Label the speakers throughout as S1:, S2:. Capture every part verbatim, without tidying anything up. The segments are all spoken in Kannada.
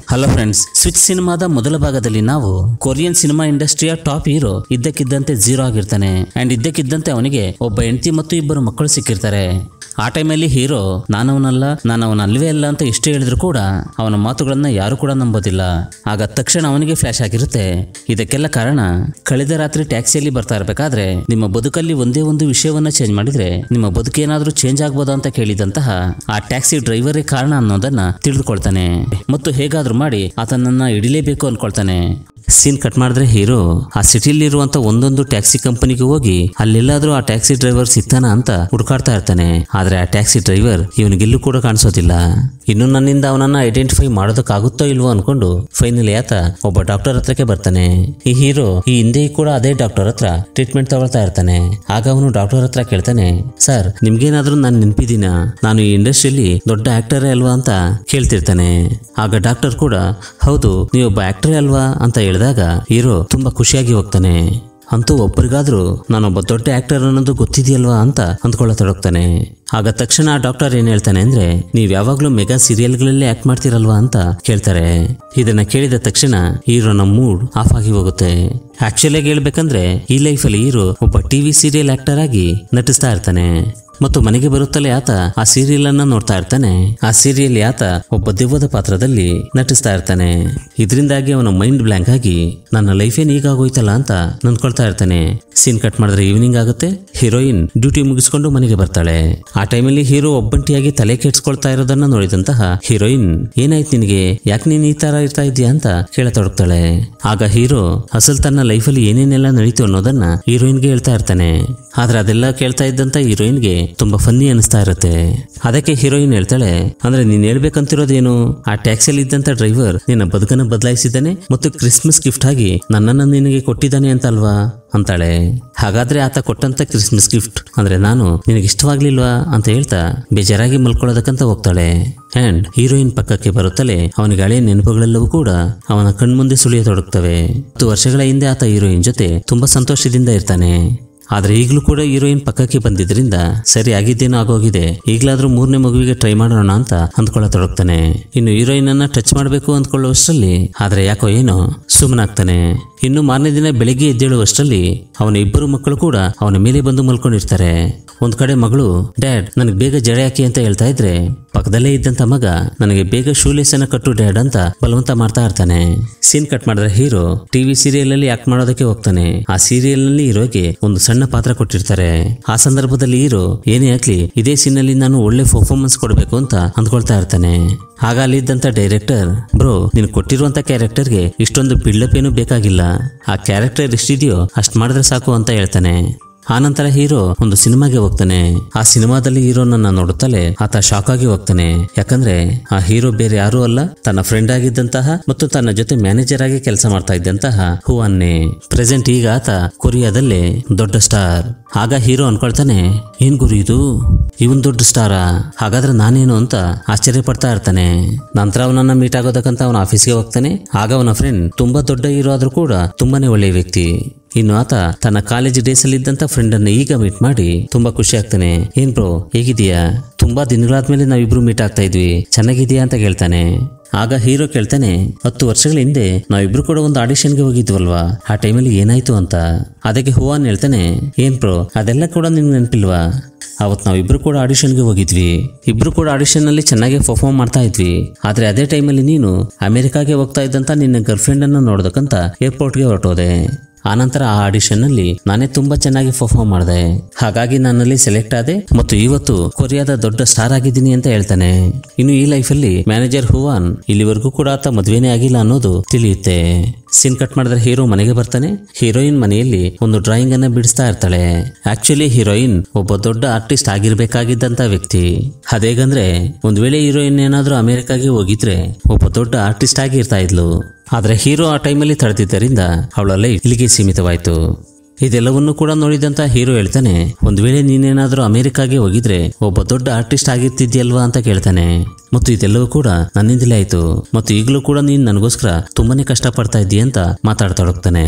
S1: ಹಲೋ ಫ್ರೆಂಡ್ಸ್, ಸ್ವಿಚ್ ಸಿನಿಮಾದ ಮೊದಲ ಭಾಗದಲ್ಲಿ ನಾವು ಕೊರಿಯನ್ ಸಿನಿಮಾ ಇಂಡಸ್ಟ್ರಿಯ ಟಾಪ್ ಹೀರೋ ಇದ್ದಕ್ಕಿದ್ದಂತೆ ಝೀರೋ ಆಗಿರ್ತಾನೆ ಅಂಡ್ ಇದ್ದಕ್ಕಿದ್ದಂತೆ ಅವನಿಗೆ ಒಬ್ಬ ಹೆಂಡತಿ ಮತ್ತು ಇಬ್ಬರು ಮಕ್ಕಳು ಸಿಕ್ಕಿರ್ತಾರೆ. ಆ ಟೈಮಲ್ಲಿ ಹೀರೋ ನಾನವನಲ್ಲ ನಾನವನ ಅಲ್ವೇ ಅಲ್ಲ ಅಂತ ಎಷ್ಟು ಹೇಳಿದ್ರು ಕೂಡ ಅವನ ಮಾತುಗಳನ್ನ ಯಾರು ಕೂಡ ನಂಬೋದಿಲ್ಲ. ಆಗ ತಕ್ಷಣ ಅವನಿಗೆ ಫ್ಲಾಶ್ ಆಗಿರುತ್ತೆ. ಇದಕ್ಕೆಲ್ಲ ಕಾರಣ ಕಳೆದ ರಾತ್ರಿ ಟ್ಯಾಕ್ಸಿಯಲ್ಲಿ ಬರ್ತಾ ಇರಬೇಕಾದ್ರೆ ನಿಮ್ಮ ಬದುಕಲ್ಲಿ ಒಂದೇ ಒಂದು ವಿಷಯವನ್ನ ಚೇಂಜ್ ಮಾಡಿದ್ರೆ ನಿಮ್ಮ ಬದುಕೇನಾದ್ರೂ ಚೇಂಜ್ ಆಗ್ಬೋದಾ ಅಂತ ಕೇಳಿದಂತಹ ಆ ಟ್ಯಾಕ್ಸಿ ಡ್ರೈವರೇ ಕಾರಣ ಅನ್ನೋದನ್ನ ತಿಳಿದುಕೊಳ್ತಾನೆ ಮತ್ತು ಹೇಗಾದ್ರೂ ಮಾಡಿ ಆತನನ್ನ ಹಿಡಿಲೇಬೇಕು ಅನ್ಕೊಳ್ತಾನೆ. ಸೀನ್ ಕಟ್ ಮಾಡಿದ್ರೆ ಹೀರೋ ಆ ಸಿಟಿಲಿ ಇರುವಂತ ಒಂದೊಂದು ಟ್ಯಾಕ್ಸಿ ಕಂಪನಿಗೆ ಹೋಗಿ ಅಲ್ಲೆಲ್ಲಾದ್ರೂ ಆ ಟ್ಯಾಕ್ಸಿ ಡ್ರೈವರ್ ಸಿಗ್ತಾನ ಅಂತ ಹುಡುಕಾಡ್ತಾ ಇರ್ತಾನೆ. ಆದ್ರೆ ಆ ಟ್ಯಾಕ್ಸಿ ಡ್ರೈವರ್ ಇವನಿಗೆಲ್ಲೂ ಕೂಡ ಕಾಣಿಸೋದಿಲ್ಲ. ಇನ್ನು ನನ್ನಿಂದ ಅವನನ್ನ ಐಡೆಂಟಿಫೈ ಮಾಡೋದಕ್ಕಾಗುತ್ತೋ ಇಲ್ವೋ ಅನ್ಕೊಂಡು ಫೈನಲಿ ಆತ ಒಬ್ಬ ಡಾಕ್ಟರ್ ಹತ್ರಕ್ಕೆ ಬರ್ತಾನೆ. ಈ ಹೀರೋ ಈ ಹಿಂದೆ ಕೂಡ ಅದೇ ಡಾಕ್ಟರ್ ಹತ್ರ ಟ್ರೀಟ್ಮೆಂಟ್ ತಗೊಳ್ತಾ ಇರ್ತಾನೆ. ಆಗ ಅವನು ಡಾಕ್ಟರ್ ಹತ್ರ ಕೇಳ್ತಾನೆ, ಸರ್ ನಿಮ್ಗೇನಾದ್ರೂ ನಾನು ನೆನಪಿದೀನ, ನಾನು ಈ ಇಂಡಸ್ಟ್ರಿಯಲ್ಲಿ ದೊಡ್ಡ ಆಕ್ಟರೇ ಅಲ್ವಾ ಅಂತ ಕೇಳ್ತಿರ್ತಾನೆ. ಆಗ ಡಾಕ್ಟರ್ ಕೂಡ ಹೌದು ನೀವೊಬ್ಬ ಆಕ್ಟರೇ ಅಲ್ವಾ ಅಂತ ಹೇಳಿದಾಗ ಹೀರೋ ತುಂಬಾ ಖುಷಿಯಾಗಿ ಹೋಗ್ತಾನೆ. ಅಂತೂ ಒಬ್ಬರಿಗಾದ್ರೂ ನಾನೊಬ್ಬ ದೊಡ್ಡ ಆಕ್ಟರ್ ಅನ್ನೋದು ಗೊತ್ತಿದೆಯಲ್ವಾ ಅಂತ ಅಂದ್ಕೊಳ್ಳತೊಡಗ್ತಾನೆ. ಆಗ ತಕ್ಷಣ ಆ ಡಾಕ್ಟರ್ ಏನ್ ಹೇಳ್ತಾನೆ ಅಂದ್ರೆ, ನೀವ್ ಯಾವಾಗ್ಲೂ ಮೆಗಾ ಸೀರಿಯಲ್ಗಳಲ್ಲಿ ಆಕ್ಟ್ ಮಾಡ್ತಿರಲ್ವಾ ಅಂತ ಕೇಳ್ತಾರೆ. ಇದನ್ನ ಕೇಳಿದ ತಕ್ಷಣ ಹೀರೋನ ಮೂಡ್ ಆಫ್ ಆಗಿ ಹೋಗುತ್ತೆ. ಆಕ್ಚುಲಿ ಆಗಿ ಹೇಳ್ಬೇಕಂದ್ರೆ ಈ ಲೈಫಲ್ಲಿ ಹೀರೋ ಒಬ್ಬ ಟಿವಿ ಸೀರಿಯಲ್ ಆಕ್ಟರ್ ಆಗಿ ನಟಿಸ್ತಾ ಇರ್ತಾನೆ ಮತ್ತು ಮನೆಗೆ ಬರುತ್ತಲೇ ಆತ ಆ ಸೀರಿಯಲ್ ಅನ್ನ ನೋಡ್ತಾ ಇರ್ತಾನೆ. ಆ ಸೀರಿಯಲ್ ಆತ ಒಬ್ಬ ದೆವ್ವದ ಪಾತ್ರದಲ್ಲಿ ನಟಿಸ್ತಾ ಇರ್ತಾನೆ. ಇದರಿಂದಾಗಿ ಅವನ ಮೈಂಡ್ ಬ್ಲಾಂಕ್ ಆಗಿ ನನ್ನ ಲೈಫ್ ಏನ್ ಹೀಗಾಗೋಯ್ತಲ್ಲ ಅಂತ ನಂದ್ಕೊಳ್ತಾ ಇರ್ತಾನೆ. ಸೀನ್ ಕಟ್ ಮಾಡಿದ್ರೆ ಈವ್ನಿಂಗ್ ಆಗುತ್ತೆ. ಹೀರೋಯಿನ್ ಡ್ಯೂಟಿ ಮುಗಿಸ್ಕೊಂಡು ಮನೆಗೆ ಬರ್ತಾಳೆ. ಆ ಟೈಮಲ್ಲಿ ಹೀರೋ ಒಬ್ಬಂಟಿಯಾಗಿ ತಲೆ ಕೆಡ್ಸ್ಕೊಳ್ತಾ ಇರೋದನ್ನ ನೋಡಿದಂತಹ ಹೀರೋಯಿನ್ ಏನಾಯ್ತು ನಿನಗೆ, ಯಾಕೆ ನೀನ್ ಈ ತರ ಇರ್ತಾ ಇದೀಯಾ ಅಂತ ಕೇಳತೊಡಗ್ತಾಳೆ. ಆಗ ಹೀರೋ ಅಸಲ್ ತನ್ನ ಲೈಫಲ್ಲಿ ಏನೇನೆಲ್ಲ ನಡೀತು ಅನ್ನೋದನ್ನ ಹೀರೋಯಿನ್ಗೆ ಹೇಳ್ತಾ ಇರ್ತಾನೆ. ಆದ್ರೆ ಅದೆಲ್ಲ ಕೇಳ್ತಾ ಇದ್ದಂತ ಹೀರೋಯಿನ್ಗೆ ತುಂಬಾ ಫನ್ನಿ ಅನಿಸ್ತಾ ಇರುತ್ತೆ. ಅದಕ್ಕೆ ಹೀರೋಯಿನ್ ಹೇಳ್ತಾಳೆ, ಅಂದ್ರೆ ನೀನ್ ಹೇಳ್ಬೇಕಂತಿರೋದೇನು, ಆ ಟ್ಯಾಕ್ಸಿಯಲ್ಲಿ ಇದ್ದಂತ ಡ್ರೈವರ್ ನಿನ್ನ ಬದುಕನ್ನ ಬದಲಾಯಿಸಿದ್ದಾನೆ ಮತ್ತು ಕ್ರಿಸ್ಮಸ್ ಗಿಫ್ಟ್ ಆಗಿ ನನ್ನನ್ನ ನಿನಗೆ ಕೊಟ್ಟಿದ್ದಾನೆ ಅಂತ ಅಲ್ವಾ ಅಂತಾಳೆ. ಹಾಗಾದ್ರೆ ಆತ ಕೊಟ್ಟಂತ ಕ್ರಿಸ್ಮಸ್ ಗಿಫ್ಟ್ ಅಂದ್ರೆ ನಾನು ನಿನಗೆ ಇಷ್ಟವಾಗ್ಲಿಲ್ವಾ ಅಂತ ಹೇಳ್ತಾ ಬೇಜಾರಾಗಿ ಮಲ್ಕೊಳ್ಳೋದಕ್ಕಂತ ಹೋಗ್ತಾಳೆ. ಅಂಡ್ ಹೀರೋಯಿನ್ ಪಕ್ಕಕ್ಕೆ ಬರುತ್ತಲೇ ಅವನಿಗೆ ಹಳೆಯ ನೆನಪುಗಳೆಲ್ಲವೂ ಕೂಡ ಅವನ ಕಣ್ಮುಂದೆ ಸುಳಿಯತೊಡಗ್ತವೆ. ಹತ್ತು ವರ್ಷಗಳ ಹಿಂದೆ ಆತ ಹೀರೋಯಿನ್ ಜೊತೆ ತುಂಬಾ ಸಂತೋಷದಿಂದ ಇರ್ತಾನೆ. ಆದ್ರೆ ಈಗಲೂ ಕೂಡ ಹೀರೋಯಿನ್ ಪಕ್ಕಕ್ಕೆ ಬಂದಿದ್ರಿಂದ ಸರಿ ಆಗಿದ್ದೇನೋ ಆಗೋಗಿದೆ, ಈಗಲಾದ್ರೂ ಮೂರನೇ ಮಗುವಿಗೆ ಟ್ರೈ ಮಾಡೋಣ ಅಂತ ಅಂದ್ಕೊಳ್ಳತೊಡಗ್ತಾನೆ. ಇನ್ನು ಹೀರೋಯಿನ್ ಅನ್ನ ಟಚ್ ಮಾಡಬೇಕು ಅಂದ್ಕೊಳ್ಳುವಷ್ಟರಲ್ಲಿ ಆದ್ರೆ ಯಾಕೋ ಏನೋ ಸುಮ್ಮನಾಗ್ತಾನೆ. ಇನ್ನು ಮಾರನೇ ದಿನ ಬೆಳಿಗ್ಗೆ ಎದ್ದೇಳುವಷ್ಟರಲ್ಲಿ ಅವನ ಇಬ್ಬರು ಮಕ್ಕಳು ಕೂಡ ಅವನ ಮೇಲೆ ಬಂದು ಮಲ್ಕೊಂಡಿರ್ತಾರೆ. ಒಂದ್ ಕಡೆ ಮಗಳು ಡ್ಯಾಡ್ ನನಗೆ ಬೇಗ ಜಡೆ ಹಾಕಿ ಅಂತ ಹೇಳ್ತಾ ಇದ್ರೆ, ಪಕ್ಕದಲ್ಲೇ ಇದ್ದಂತ ಮಗ ನನಗೆ ಬೇಗ ಶೂಲೇಸ್ ಅನ್ನ ಕಟ್ಟು ಡ್ಯಾಡ್ ಅಂತ ಬಲವಂತ ಮಾಡ್ತಾ ಇರ್ತಾನೆ. ಸೀನ್ ಕಟ್ ಮಾಡಿದ್ರೆ ಹೀರೋ ಟಿವಿ ಸೀರಿಯಲ್ ಅಲ್ಲಿ ಆಕ್ಟ್ ಮಾಡೋದಕ್ಕೆ ಹೋಗ್ತಾನೆ. ಆ ಸೀರಿಯಲ್ ನಲ್ಲಿ ಹೀರೋಗೆ ಒಂದು ಸಣ್ಣ ಪಾತ್ರ ಕೊಟ್ಟಿರ್ತಾರೆ. ಆ ಸಂದರ್ಭದಲ್ಲಿ ಹೀರೋ ಏನೇ ಆಗ್ಲಿ ಇದೇ ಸೀನ್ ಅಲ್ಲಿ ನಾನು ಒಳ್ಳೆ ಪರ್ಫಾರ್ಮೆನ್ಸ್ ಕೊಡಬೇಕು ಅಂತ ಅಂದ್ಕೊಳ್ತಾ ಇರ್ತಾನೆ. ಆಗ ಅಲ್ಲಿದ್ದಂತ ಡೈರೆಕ್ಟರ್, ಬ್ರೋ ನೀನು ಕೊಟ್ಟಿರುವಂತ ಕ್ಯಾರೆಕ್ಟರ್ಗೆ ಇಷ್ಟೊಂದು ಬಿಲ್ಡಪ್ ಏನು ಬೇಕಾಗಿಲ್ಲ, ಆ ಕ್ಯಾರೆಕ್ಟರ್ ಎಷ್ಟಿದೆಯೋ ಅಷ್ಟ್ ಮಾಡಿದ್ರೆ ಸಾಕು ಅಂತ ಹೇಳ್ತಾನೆ. ಆನಂತರ ಹೀರೋ ಒಂದು ಸಿನಿಮಾಗೆ ಹೋಗ್ತಾನೆ. ಆ ಸಿನಿಮಾದಲ್ಲಿ ಹೀರೋನನ್ನ ನೋಡುತ್ತಲೇ ಆತ ಶಾಕ್ ಆಗಿ ಹೋಗ್ತಾನೆ. ಯಾಕಂದ್ರೆ ಆ ಹೀರೋ ಬೇರೆ ಯಾರೂ ಅಲ್ಲ, ತನ್ನ ಫ್ರೆಂಡ್ ಆಗಿದ್ದಂತಹ ಮತ್ತು ತನ್ನ ಜೊತೆ ಮ್ಯಾನೇಜರ್ ಆಗಿ ಕೆಲಸ ಮಾಡ್ತಾ ಇದ್ದಂತಹ ಹುವಾನ್ನೇ. ಪ್ರೆಸೆಂಟ್ ಈಗ ಆತ ಕೊರಿಯಾದಲ್ಲೇ ದೊಡ್ಡ ಸ್ಟಾರ್. ಆಗ ಹೀರೋ ಅನ್ಕೊಳ್ತಾನೆ, ಏನ್ ಗುರು ಇದು, ಇವನ್ ದೊಡ್ಡ ಸ್ಟಾರಾ, ಹಾಗಾದ್ರೆ ನಾನೇನು ಅಂತ ಆಶ್ಚರ್ಯ ಪಡ್ತಾ ಇರ್ತಾನೆ. ನಂತರ ಅವನನ್ನ ಮೀಟ್ ಆಗೋದಕ್ಕಂತ ಅವನ ಆಫೀಸ್ಗೆ ಹೋಗ್ತಾನೆ. ಆಗ ಅವನ ಫ್ರೆಂಡ್ ತುಂಬಾ ದೊಡ್ಡ ಹೀರೋ ಆದ್ರೂ ಕೂಡ ತುಂಬಾನೇ ಒಳ್ಳೆಯ ವ್ಯಕ್ತಿ. ಇನ್ನು ಆತ ತನ್ನ ಕಾಲೇಜ್ ಡೇಸ್ ಅಲ್ಲಿ ಇದ್ದಂತ ಫ್ರೆಂಡ್ ಅನ್ನ ಈಗ ಮೀಟ್ ಮಾಡಿ ತುಂಬಾ ಖುಷಿ ಆಗ್ತಾನೆ. ಏನ್ ಬ್ರೋ ಹೇಗಿದೀಯಾ, ತುಂಬಾ ದಿನಗಳಾದ್ಮೇಲೆ ನಾವಿಬ್ರು ಮೀಟ್ ಆಗ್ತಾ ಇದ್ವಿ, ಚೆನ್ನಾಗಿದೀಯಾ ಅಂತ ಕೇಳ್ತಾನೆ. ಆಗ ಹೀರೋ ಕೇಳ್ತಾನೆ, ಹತ್ತು ವರ್ಷಗಳ ಹಿಂದೆ ನಾವಿಬ್ರು ಕೂಡ ಒಂದು ಆಡಿಷನ್ಗೆ ಹೋಗಿದ್ವಲ್ವಾ, ಆ ಟೈಮಲ್ಲಿ ಏನಾಯ್ತು ಅಂತ. ಅದಕ್ಕೆ ಹುವಾನ್ ಹೇಳ್ತಾನೆ, ಏನ್ ಬ್ರೋ ಅದೆಲ್ಲ ಕೂಡ ನಿಮ್ಗೆ ನೆನಪಿಲ್ವಾ, ಅವತ್ ನಾವಿಬ್ರು ಕೂಡ ಆಡಿಷನ್ಗೆ ಹೋಗಿದ್ವಿ, ಇಬ್ರು ಕೂಡ ಆಡಿಷನ್ ನಲ್ಲಿ ಚೆನ್ನಾಗಿ ಪರ್ಫಾರ್ಮ್ ಮಾಡ್ತಾ ಇದ್ವಿ. ಆದ್ರೆ ಅದೇ ಟೈಮಲ್ಲಿ ನೀನು ಅಮೆರಿಕಾಗೆ ಹೋಗ್ತಾ ಇದ್ದಂತ ನಿನ್ನ ಗರ್ಲ್ ಫ್ರೆಂಡ್ ಅನ್ನ ನೋಡೋದಕ್ಕಂತ ಏರ್ಪೋರ್ಟ್ಗೆ ಹೊರಟೋದೆ. ಆನಂತರ ಆ ಆಡಿಷನ್ ನಲ್ಲಿ ನಾನೇ ತುಂಬಾ ಚೆನ್ನಾಗಿ ಪರ್ಫಾರ್ಮ್ ಮಾಡಿದೆ, ಹಾಗಾಗಿ ನನ್ನಲ್ಲಿ ಸೆಲೆಕ್ಟ್ ಆದೆ ಮತ್ತು ಇವತ್ತು ಕೊರಿಯಾದ ದೊಡ್ಡ ಸ್ಟಾರ್ ಆಗಿದ್ದೀನಿ ಅಂತ ಹೇಳ್ತಾನೆ. ಇನ್ನು ಈ ಲೈಫಲ್ಲಿ ಮ್ಯಾನೇಜರ್ ಹುವಾನ್ ಇಲ್ಲಿವರೆಗೂ ಕೂಡ ಆತ ಮದ್ವೆನೇ ಆಗಿಲ್ಲ ಅನ್ನೋದು ತಿಳಿಯುತ್ತೆ. ಸೀನ್ ಕಟ್ ಮಾಡಿದ್ರೆ ಹೀರೋ ಮನೆಗೆ ಬರ್ತಾನೆ. ಹೀರೋಯಿನ್ ಮನೆಯಲ್ಲಿ ಒಂದು ಡ್ರಾಯಿಂಗ್ ಅನ್ನ ಬಿಡಿಸ್ತಾ ಇರ್ತಾಳೆ. ಆಕ್ಚುಲಿ ಹೀರೋಯಿನ್ ಒಬ್ಬ ದೊಡ್ಡ ಆರ್ಟಿಸ್ಟ್ ಆಗಿರ್ಬೇಕಾಗಿದ್ದಂತ ವ್ಯಕ್ತಿ. ಅದೇಗಂದ್ರೆ ಒಂದ್ ವೇಳೆ ಹೀರೋಯಿನ್ ಏನಾದ್ರೂ ಅಮೆರಿಕಾಗೆ ಹೋಗಿದ್ರೆ ಒಬ್ಬ ದೊಡ್ಡ ಆರ್ಟಿಸ್ಟ್ ಆಗಿ ಇರ್ತಾ ಇದ್ಲು. ಆದ್ರೆ ಹೀರೋ ಆ ಟೈಮಲ್ಲಿ ತಡೆದಿದ್ದರಿಂದ ಅವಳ ಲೈಫ್ ಇಲ್ಲಿಗೆ ಸೀಮಿತವಾಯ್ತು. ಇದೆಲ್ಲವನ್ನೂ ಕೂಡ ನೋಡಿದಂತ ಹೀರೋ ಹೇಳ್ತಾನೆ, ಒಂದ್ ವೇಳೆ ನೀನೇನಾದ್ರೂ ಅಮೆರಿಕಾಗೆ ಹೋಗಿದ್ರೆ ಒಬ್ಬ ದೊಡ್ಡ ಆರ್ಟಿಸ್ಟ್ ಆಗಿರ್ತಿದ್ಯಲ್ವಾ ಅಂತ ಕೇಳ್ತಾನೆ. ಮತ್ತು ಇದೆಲ್ಲವೂ ಕೂಡ ನನ್ನಿಂದಲೇ ಆಯ್ತು ಮತ್ತು ಈಗಲೂ ಕೂಡ ನೀನ್ ನನಗೋಸ್ಕರ ತುಂಬಾನೇ ಕಷ್ಟ ಪಡ್ತಾ ಇದ್ದೀಯ ಅಂತ ಮಾತಾಡ್ತಾ ಹೋಗ್ತಾನೆ.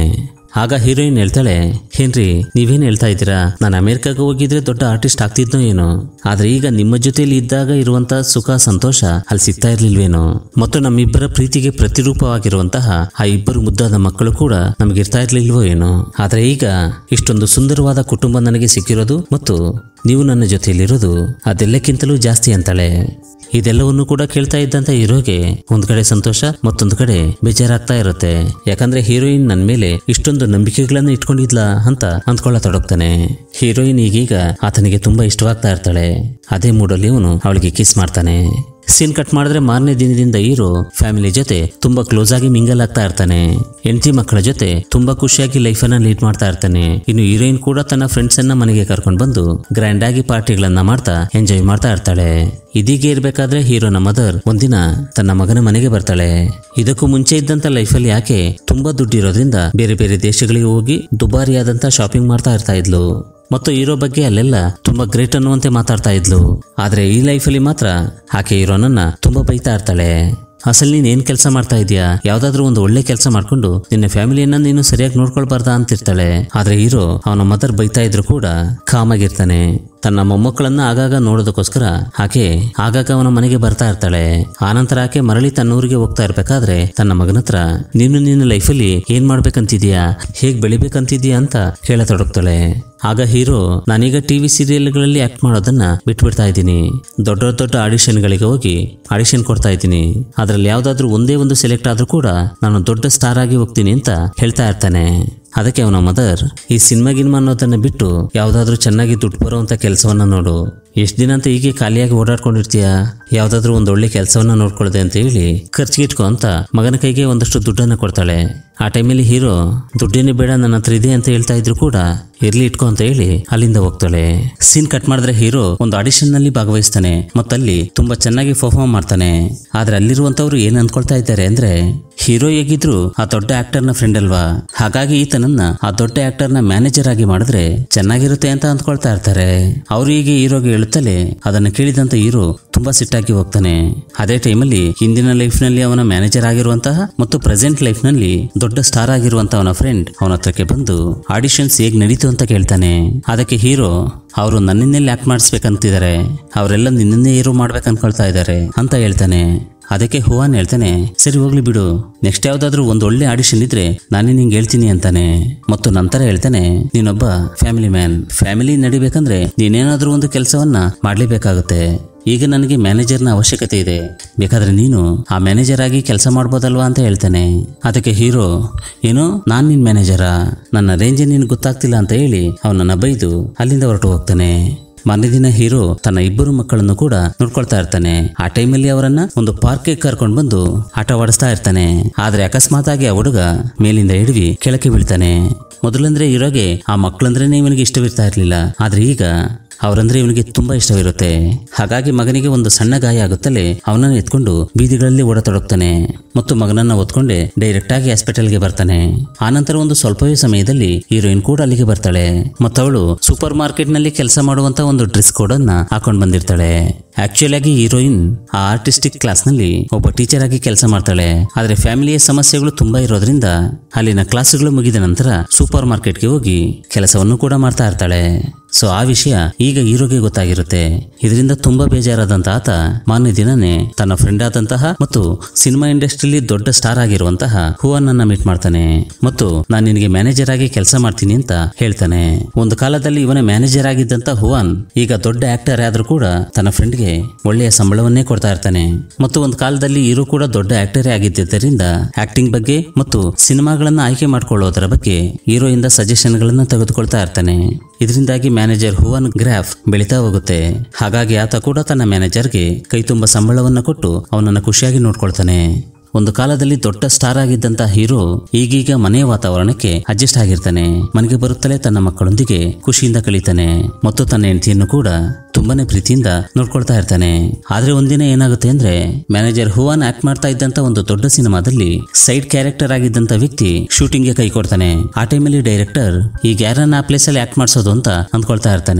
S1: ಆಗ ಹೀರೋಯಿನ್ ಹೇಳ್ತಾಳೆ, ಏನ್ರಿ ನೀವೇನ್ ಹೇಳ್ತಾ ಇದ್ದೀರಾ, ನಾನು ಅಮೆರಿಕಾಗೆ ಹೋಗಿದ್ರೆ ದೊಡ್ಡ ಆರ್ಟಿಸ್ಟ್ ಆಗ್ತಿದ್ನೋ ಏನೋ, ಆದ್ರೆ ಈಗ ನಿಮ್ಮ ಜೊತೆಲಿ ಇದ್ದಾಗ ಇರುವಂತ ಸುಖ ಸಂತೋಷ ಅಲ್ಲಿ ಸಿಗ್ತಾ ಇರ್ಲಿಲ್ವೇನೋ, ಮತ್ತು ನಮ್ಮಿಬ್ಬರ ಪ್ರೀತಿಗೆ ಪ್ರತಿರೂಪವಾಗಿರುವಂತಹ ಆ ಇಬ್ಬರು ಮುದ್ದಾದ ಮಕ್ಕಳು ಕೂಡ ನಮ್ಗೆ ಇರ್ತಾ ಇರ್ಲಿಲ್ವೋ ಏನೋ, ಆದ್ರೆ ಈಗ ಇಷ್ಟೊಂದು ಸುಂದರವಾದ ಕುಟುಂಬ ನನಗೆ ಸಿಕ್ಕಿರೋದು ಮತ್ತು ನೀವು ನನ್ನ ಜೊತೆಯಲ್ಲಿರೋದು ಅದೆಲ್ಲಕ್ಕಿಂತಲೂ ಜಾಸ್ತಿ ಅಂತಾಳೆ. ಇದೆಲ್ಲವನ್ನು ಕೂಡ ಕೇಳ್ತಾ ಇದ್ದಂತ ಹೀರೋಗೆ ಒಂದ್ ಕಡೆ ಸಂತೋಷ, ಮತ್ತೊಂದು ಕಡೆ ಬೇಜಾರಾಗ್ತಾ ಇರುತ್ತೆ. ಯಾಕಂದ್ರೆ ಹೀರೋಯಿನ್ ನನ್ ಮೇಲೆ ಇಷ್ಟೊಂದು ನಂಬಿಕೆಗಳನ್ನ ಇಟ್ಕೊಂಡಿದ್ಲಾ ಅಂತ ಅಂದ್ಕೊಳ್ಳತೊಡಗ್ತಾನೆ. ಹೀರೋಯಿನ್ ಈಗೀಗ ಆತನಿಗೆ ತುಂಬಾ ಇಷ್ಟವಾಗ್ತಾ ಇರ್ತಾಳೆ. ಅದೇ ಮೂಡಲ್ಲಿ ಅವನು ಅವಳಿಗೆ ಕಿಸ್ ಮಾಡ್ತಾನೆ. ಸೀನ್ ಕಟ್ ಮಾಡಿದ್ರೆ ಮಾರನೇ ದಿನದಿಂದ ಹೀರೋ ಫ್ಯಾಮಿಲಿ ಜೊತೆ ತುಂಬಾ ಕ್ಲೋಸ್ ಆಗಿ ಮಿಂಗಲ್ ಆಗ್ತಾ ಇರ್ತಾನೆ. ಹೆಂಡತಿ ಮಕ್ಕಳ ಜೊತೆ ತುಂಬಾ ಖುಷಿಯಾಗಿ ಲೈಫ್ ಅನ್ನ ಲೀಡ್ ಮಾಡ್ತಾ ಇರ್ತಾನೆ. ಇನ್ನು ಹೀರೋಯಿನ್ ಕೂಡ ತನ್ನ ಫ್ರೆಂಡ್ಸ್ ಅನ್ನ ಮನೆಗೆ ಕರ್ಕೊಂಡು ಬಂದು ಗ್ರ್ಯಾಂಡ್ ಆಗಿ ಪಾರ್ಟಿಗಳನ್ನ ಮಾಡ್ತಾ ಎಂಜಾಯ್ ಮಾಡ್ತಾ ಇರ್ತಾಳೆ. ಇದೀಗ ಇರ್ಬೇಕಾದ್ರೆ ಹೀರೋನ ಮದರ್ ಒಂದಿನ ತನ್ನ ಮಗನ ಮನೆಗೆ ಬರ್ತಾಳೆ. ಇದಕ್ಕೂ ಮುಂಚೆ ಇದ್ದಂತ ಲೈಫಲ್ಲಿ ಯಾಕೆ ತುಂಬಾ ದುಡ್ಡಿರೋದ್ರಿಂದ ಬೇರೆ ಬೇರೆ ದೇಶಗಳಿಗೆ ಹೋಗಿ ದುಬಾರಿಯಾದಂತ ಶಾಪಿಂಗ್ ಮಾಡ್ತಾ ಇರ್ತಾ ಇದ್ಲು ಮತ್ತು ಹೀರೋ ಬಗ್ಗೆ ಅಲ್ಲೆಲ್ಲ ತುಂಬಾ ಗ್ರೇಟ್ ಅನ್ನುವಂತೆ ಮಾತಾಡ್ತಾ ಇದ್ಲು. ಆದ್ರೆ ಈ ಲೈಫಲ್ಲಿ ಮಾತ್ರ ಆಕೆ ಹೀರೋನನ್ನ ತುಂಬಾ ಬೈತಾ ಇರ್ತಾಳೆ. ಅಸಲ್ ನೀನ್ ಏನ್ ಕೆಲಸ ಮಾಡ್ತಾ ಇದೀಯಾ, ಯಾವ್ದಾದ್ರು ಒಂದು ಒಳ್ಳೆ ಕೆಲಸ ಮಾಡ್ಕೊಂಡು ನಿನ್ನ ಫ್ಯಾಮಿಲಿಯನ್ನ ನೀನು ಸರಿಯಾಗಿ ನೋಡ್ಕೊಳ್ಬಾರ್ದಾ ಅಂತಿರ್ತಾಳೆ. ಆದ್ರೆ ಹೀರೋ ಅವನ ಮದರ್ ಬೈತಾ ಇದ್ರು ಕೂಡ ಕಾಮ್ ಆಗಿರ್ತಾನೆ. ತನ್ನ ಮೊಮ್ಮಕ್ಕಳನ್ನ ಆಗಾಗ ನೋಡೋದಕ್ಕೋಸ್ಕರ ಆಕೆ ಆಗಾಗ ಅವನ ಮನೆಗೆ ಬರ್ತಾ ಇರ್ತಾಳೆ. ಆನಂತರ ಆಕೆ ಮರಳಿ ತನ್ನ ಊರಿಗೆ ಹೋಗ್ತಾ ಇರ್ಬೇಕಾದ್ರೆ ತನ್ನ ಮಗನ ಹತ್ರ ನೀನು ನಿನ್ನ ಲೈಫಲ್ಲಿ ಏನ್ ಮಾಡ್ಬೇಕಂತಿದ್ಯಾ, ಹೇಗ್ ಬೆಳಿಬೇಕಂತಿದ್ಯಾ ಅಂತ ಕೇಳತೊಡಗ್ತಾಳೆ. ಆಗ ಹೀರೋ, ನಾನೀಗ ಟಿವಿ ಸೀರಿಯಲ್ಗಳಲ್ಲಿ ಆಕ್ಟ್ ಮಾಡೋದನ್ನ ಬಿಟ್ಬಿಡ್ತಾ ಇದ್ದೀನಿ, ದೊಡ್ಡ ದೊಡ್ಡ ಆಡಿಷನ್ಗಳಿಗೆ ಹೋಗಿ ಆಡಿಷನ್ ಕೊಡ್ತಾ ಇದ್ದೀನಿ, ಅದ್ರಲ್ಲಿ ಯಾವ್ದಾದ್ರು ಒಂದೇ ಒಂದು ಸೆಲೆಕ್ಟ್ ಆದ್ರೂ ಕೂಡ ನಾನು ದೊಡ್ಡ ಸ್ಟಾರ್ ಆಗಿ ಹೋಗ್ತೀನಿ ಅಂತ ಹೇಳ್ತಾ ಇರ್ತಾನೆ. ಅದಕ್ಕೆ ಅವನ ಮದರ್, ಈ ಸಿನಿಮಾ ಗಿನ್ಮಾ ಅನ್ನೋದನ್ನ ಬಿಟ್ಟು ಯಾವ್ದಾದ್ರು ಚೆನ್ನಾಗಿ ದುಡ್ಡು ಬರುವಂತ ಕೆಲಸವನ್ನ ನೋಡು, ಎಷ್ಟ್ ದಿನ ಅಂತ ಹೀಗೆ ಖಾಲಿಯಾಗಿ ಓಡಾಡ್ಕೊಂಡಿರ್ತೀಯ, ಯಾವ್ದಾದ್ರು ಒಂದು ಒಳ್ಳೆ ಕೆಲಸವನ್ನ ನೋಡ್ಕೊಳ್ದೆ ಅಂತ ಹೇಳಿ ಖರ್ಚಿಗೆ ಇಟ್ಕೊ ಅಂತ ಮಗನ ಕೈಗೆ ಒಂದಷ್ಟು ದುಡ್ಡನ್ನ ಕೊಡ್ತಾಳೆ. ಆ ಟೈಮಲ್ಲಿ ಹೀರೋ, ದುಡ್ಡೇನೆ ಬೇಡ ನನ್ನ ಹತ್ರ ಇದೆ ಅಂತ ಹೇಳ್ತಾ ಇದ್ರು ಕೂಡ ಇರ್ಲಿ ಇಟ್ಕೊ ಅಂತ ಹೇಳಿ ಅಲ್ಲಿಂದ ಹೋಗ್ತಾಳೆ. ಸೀನ್ ಕಟ್ ಮಾಡಿದ್ರೆ ಹೀರೋ ಒಂದು ಆಡಿಷನ್ ನಲ್ಲಿ ಭಾಗವಹಿಸ್ತಾನೆ ಮತ್ತಲ್ಲಿ ತುಂಬಾ ಚೆನ್ನಾಗಿ ಪರ್ಫಾರ್ಮ್ ಮಾಡ್ತಾನೆ. ಆದ್ರೆ ಅಲ್ಲಿರುವಂತವ್ರು ಏನ್ ಅನ್ಕೊಳ್ತಾ ಇದ್ದಾರೆ ಅಂದ್ರೆ, ಹೀರೋ ಹೇಗಿದ್ರು ಆ ದೊಡ್ಡ ಆಕ್ಟರ್ ನ ಫ್ರೆಂಡ್ ಅಲ್ವಾ, ಹಾಗಾಗಿ ಈತನನ್ನ ಆ ದೊಡ್ಡ ಆಕ್ಟರ್ ನ ಮ್ಯಾನೇಜರ್ ಆಗಿ ಮಾಡಿದ್ರೆ ಚೆನ್ನಾಗಿರುತ್ತೆ ಅಂತ ಅಂದ್ಕೊಳ್ತಾ ಇರ್ತಾರೆ. ಅವ್ರು ಹೀಗೆ ಹೀರೋಗೆ ಹೇಳುತ್ತಲೇ ಅದನ್ನ ಕೇಳಿದಂತ ಹೀರೋ ತುಂಬಾ ಸಿಟ್ಟಾಗಿ ಹೋಗ್ತಾನೆ. ಅದೇ ಟೈಮಲ್ಲಿ ಹಿಂದಿನ ಲೈಫ್ ನಲ್ಲಿ ಅವನ ಮ್ಯಾನೇಜರ್ ಆಗಿರುವಂತಹ ಮತ್ತು ಪ್ರೆಸೆಂಟ್ ಲೈಫ್ ನಲ್ಲಿ ದೊಡ್ಡ ಸ್ಟಾರ್ ಆಗಿರುವಂತಹ ಅವನ ಫ್ರೆಂಡ್ ಅವನ ಹತ್ರಕ್ಕೆ ಬಂದು ಆಡಿಷನ್ಸ್ ಹೇಗ್ ನಡೀತು ಅಂತ ಕೇಳ್ತಾನೆ. ಅದಕ್ಕೆ ಹೀರೋ, ಅವರು ನನ್ನಿನ್ನೆಲ್ಲಿ ಆಕ್ಟ್ ಮಾಡಿಸ್ಬೇಕಂತಿದ್ದಾರೆ, ಅವರೆಲ್ಲ ನಿನ್ನನ್ನೇ ಹೀರೋ ಮಾಡ್ಬೇಕು ಅನ್ಕೊಳ್ತಾ ಇದ್ದಾರೆ ಅಂತ ಹೇಳ್ತಾನೆ. ಅದಕ್ಕೆ ಹುವಾನ್ ಹೇಳ್ತಾನೆ, ಸರಿ ಹೋಗ್ಲಿ ಬಿಡು, ನೆಕ್ಸ್ಟ್ ಯಾವ್ದಾದ್ರು ಒಂದು ಒಳ್ಳೆ ಆಡಿಷನ್ ಇದ್ರೆ ನಾನೇ ನಿಂಗೆ ಹೇಳ್ತೀನಿ ಅಂತಾನೆ. ಮತ್ತು ನಂತರ ಹೇಳ್ತಾನೆ, ನೀನೊಬ್ಬ ಫ್ಯಾಮಿಲಿ ಮ್ಯಾನ್, ಫ್ಯಾಮಿಲಿ ನಡಿಬೇಕಂದ್ರೆ ನೀನೇನಾದ್ರೂ ಒಂದು ಕೆಲಸವನ್ನ ಮಾಡ್ಲೇಬೇಕಾಗುತ್ತೆ. ಈಗ ನನಗೆ ಮ್ಯಾನೇಜರ್ನ ಅವಶ್ಯಕತೆ ಇದೆ, ಬೇಕಾದ್ರೆ ನೀನು ಆ ಮ್ಯಾನೇಜರ್ ಆಗಿ ಕೆಲಸ ಮಾಡ್ಬೋದಲ್ವಾ ಅಂತ ಹೇಳ್ತಾನೆ. ಅದಕ್ಕೆ ಹೀರೋ, ಏನು ನಾನ್ ನಿನ್ ಮ್ಯಾನೇಜರಾ, ನನ್ನ ರೇಂಜ್ ನಿನ್ ಗೊತ್ತಾಗ್ತಿಲ್ಲ ಅಂತ ಹೇಳಿ ಅವನನ್ನ ಬೈದು ಅಲ್ಲಿಂದ ಹೊರಟು ಹೋಗ್ತಾನೆ. ಮಾರನೇ ದಿನ ಹೀರೋ ತನ್ನ ಇಬ್ಬರು ಮಕ್ಕಳನ್ನು ಕೂಡ ನೋಡ್ಕೊಳ್ತಾ ಇರ್ತಾನೆ. ಆ ಟೈಮಲ್ಲಿ ಅವರನ್ನ ಒಂದು ಪಾರ್ಕ್ಗೆ ಕರ್ಕೊಂಡು ಬಂದು ಆಟವಾಡಿಸ್ತಾ ಇರ್ತಾನೆ. ಆದ್ರೆ ಅಕಸ್ಮಾತ್ ಆಗಿ ಆ ಹುಡುಗ ಮೇಲಿಂದ ಹಿಡಿವಿ ಕೆಳಕ್ಕೆ ಬೀಳ್ತಾನೆ. ಮೊದಲಂದ್ರೆ ಹೀರೋಗೆ ಆ ಮಕ್ಕಳಂದ್ರೇನೆ ಇವನಿಗೆ ಇಷ್ಟವಿರ್ತಾ ಇರ್ಲಿಲ್ಲ, ಆದ್ರೆ ಈಗ ಅವರಂದ್ರೆ ಇವನಿಗೆ ತುಂಬಾ ಇಷ್ಟವಿರುತ್ತೆ. ಹಾಗಾಗಿ ಮಗನಿಗೆ ಒಂದು ಸಣ್ಣ ಗಾಯ ಆಗುತ್ತಲೇ ಅವನನ್ನು ಎತ್ಕೊಂಡು ಬೀದಿಗಳಲ್ಲಿ ಓಡತೊಡಗ್ತಾನೆ ಮತ್ತು ಮಗನನ್ನ ಹೊತ್ಕೊಂಡೆ ಡೈರೆಕ್ಟ್ ಆಗಿ ಹಾಸ್ಪಿಟಲ್ಗೆ ಬರ್ತಾನೆ. ಆನಂತರ ಒಂದು ಸ್ವಲ್ಪವೇ ಸಮಯದಲ್ಲಿ ಹೀರೋಯಿನ್ ಕೂಡ ಅಲ್ಲಿಗೆ ಬರ್ತಾಳೆ. ಮತ್ತವಳು ಸೂಪರ್ ಮಾರ್ಕೆಟ್ ನಲ್ಲಿ ಕೆಲಸ ಮಾಡುವಂತ ಒಂದು ಡ್ರೆಸ್ ಕೋಡ್ ಅನ್ನ ಹಾಕೊಂಡ್ ಬಂದಿರ್ತಾಳೆ. ಆಕ್ಚುಲ್ ಆಗಿ ಹೀರೋಯಿನ್ ಆ ಆರ್ಟಿಸ್ಟಿಕ್ ಕ್ಲಾಸ್ ನಲ್ಲಿ ಒಬ್ಬ ಟೀಚರ್ ಆಗಿ ಕೆಲಸ ಮಾಡ್ತಾಳೆ. ಆದ್ರೆ ಫ್ಯಾಮಿಲಿಯ ಸಮಸ್ಯೆಗಳು ತುಂಬಾ ಇರೋದ್ರಿಂದ ಅಲ್ಲಿನ ಕ್ಲಾಸ್ಗಳು ಮುಗಿದ ನಂತರ ಸೂಪರ್ ಮಾರ್ಕೆಟ್ಗೆ ಹೋಗಿ ಕೆಲಸವನ್ನು ಕೂಡ ಮಾಡ್ತಾ ಇರ್ತಾಳೆ. ಸೊ ಆ ವಿಷಯ ಈಗ ಹೀರೋಗೆ ಗೊತ್ತಾಗಿರುತ್ತೆ. ಇದರಿಂದ ತುಂಬಾ ಬೇಜಾರಾದಂತ ಆತ ಮಾನ್ಯ ದಿನನೇ ತನ್ನ ಫ್ರೆಂಡ್ ಆದಂತಹ ಮತ್ತು ಸಿನಿಮಾ ಇಂಡಸ್ಟ್ರಿಯಲ್ಲಿ ದೊಡ್ಡ ಸ್ಟಾರ್ ಆಗಿರುವಂತಹ ಹುವಾನ್ ಅನ್ನ ಮೀಟ್ ಮಾಡ್ತಾನೆ ಮತ್ತು ನಾನು ನಿನಗೆ ಮ್ಯಾನೇಜರ್ ಆಗಿ ಕೆಲಸ ಮಾಡ್ತೀನಿ ಅಂತ ಹೇಳ್ತಾನೆ. ಒಂದು ಕಾಲದಲ್ಲಿ ಇವನ ಮ್ಯಾನೇಜರ್ ಆಗಿದ್ದಂತ ಹುವಾನ್ ಈಗ ದೊಡ್ಡ ಆಕ್ಟರ್ ಆದ್ರೂ ಕೂಡ ತನ್ನ ಫ್ರೆಂಡ್ಗೆ ಒಳ್ಳೆಯ ಸಂಬಳವನ್ನೇ ಕೊಡ್ತಾ ಇರ್ತಾನೆ. ಮತ್ತು ಒಂದು ಕಾಲದಲ್ಲಿ ಹೀರೋ ಕೂಡ ದೊಡ್ಡ ಆಕ್ಟರೇ ಆಗಿದ್ದರಿಂದ ಆಕ್ಟಿಂಗ್ ಬಗ್ಗೆ ಮತ್ತು ಸಿನಿಮಾಗಳನ್ನ ಆಯ್ಕೆ ಮಾಡ್ಕೊಳ್ಳೋದರ ಬಗ್ಗೆ ಹೀರೋಯಿಂದ ಸಜೆಷನ್ ಗಳನ್ನ ತೆಗೆದುಕೊಳ್ತಾ ಇರ್ತಾನೆ. ಇದರಿಂದಾಗಿ ಮ್ಯಾನೇಜರ್ ಹುವಾನ್ ಗ್ರಾಫ್ ಬೆಳೀತಾ ಹೋಗುತ್ತೆ. ಹಾಗಾಗಿ ಆತ ಕೂಡ ತನ್ನ ಮ್ಯಾನೇಜರ್ಗೆ ಕೈ ತುಂಬ ಸಂಬಳವನ್ನ ಕೊಟ್ಟು ಅವನನ್ನ ಖುಷಿಯಾಗಿ ನೋಡ್ಕೊಳ್ತಾನೆ. ಒಂದು ಕಾಲದಲ್ಲಿ ದೊಡ್ಡ ಸ್ಟಾರ್ ಆಗಿದ್ದಂತ ಹೀರೋ ಈಗೀಗ ಮನೆಯ ವಾತಾವರಣಕ್ಕೆ ಅಡ್ಜಸ್ಟ್ ಆಗಿರ್ತಾನೆ. ಮನೆಗೆ ಬರುತ್ತಲೇ ತನ್ನ ಮಕ್ಕಳೊಂದಿಗೆ ಖುಷಿಯಿಂದ ಕಳೀತಾನೆ ಮತ್ತು ತನ್ನ ಹೆಂಡತಿಯನ್ನು ಕೂಡ ತುಂಬಾನೇ ಪ್ರೀತಿಯಿಂದ ನೋಡ್ಕೊಳ್ತಾ ಇರ್ತಾನೆ. ಆದ್ರೆ ಒಂದಿನ ಏನಾಗುತ್ತೆ ಅಂದ್ರೆ, ಮ್ಯಾನೇಜರ್ ಹುವಾನ್ ಆಕ್ಟ್ ಮಾಡ್ತಾ ಇದ್ದಂತ ಒಂದು ದೊಡ್ಡ ಸಿನಿಮಾದಲ್ಲಿ ಸೈಡ್ ಕ್ಯಾರೆಕ್ಟರ್ ಆಗಿದ್ದಂತ ವ್ಯಕ್ತಿ ಶೂಟಿಂಗ್ ಗೆ ಕೈ ಕೊಡ್ತಾನೆ. ಆ ಟೈಮಲ್ಲಿ ಡೈರೆಕ್ಟರ್ ಈಗ ಯಾರನ್ನ ಆ ಪ್ಲೇಸ್ ಅಲ್ಲಿ ಆಕ್ಟ್ ಮಾಡಿಸೋದು ಅಂತ ಅಂದ್ಕೊಳ್ತಾ ಇರ್ತಾನೆ.